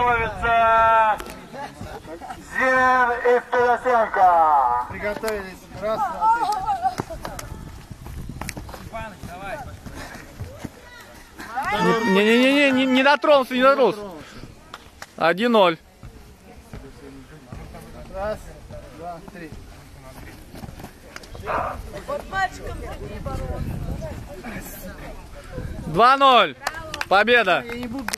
готовится Зин и Федосенко. Приготовились. Раз, два, три. Не-не-не, не дотронулся, не дотронулся. 1-0. Раз, два, три. Вот мальчиком забери, 2-0. Победа. Я не буду.